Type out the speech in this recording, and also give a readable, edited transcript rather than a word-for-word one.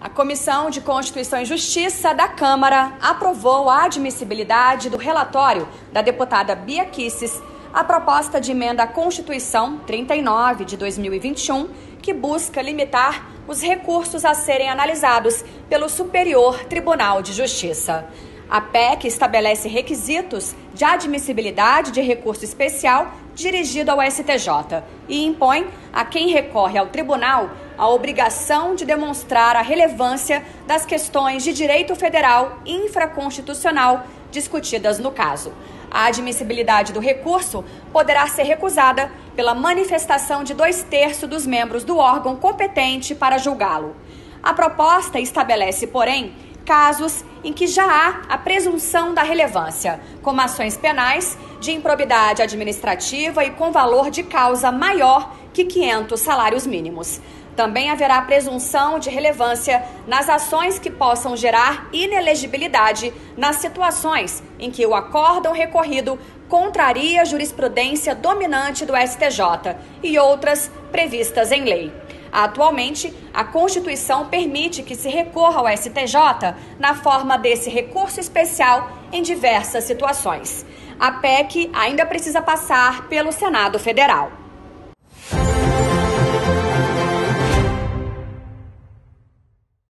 A Comissão de Constituição e Justiça da Câmara aprovou a admissibilidade do relatório da deputada Bia Kicis à proposta de emenda à Constituição 39 de 2021, que busca limitar os recursos a serem analisados pelo Superior Tribunal de Justiça. A PEC estabelece requisitos de admissibilidade de recurso especial dirigido ao STJ e impõe a quem recorre ao tribunal a obrigação de demonstrar a relevância das questões de direito federal infraconstitucional discutidas no caso. A admissibilidade do recurso poderá ser recusada pela manifestação de 2/3 dos membros do órgão competente para julgá-lo. A proposta estabelece, porém, casos em que já há a presunção da relevância, como ações penais de improbidade administrativa e com valor de causa maior que 500 salários mínimos. Também haverá presunção de relevância nas ações que possam gerar inelegibilidade nas situações em que o acórdão recorrido contraria a jurisprudência dominante do STJ e outras previstas em lei. Atualmente, a Constituição permite que se recorra ao STJ na forma desse recurso especial em diversas situações. A PEC ainda precisa passar pelo Senado Federal.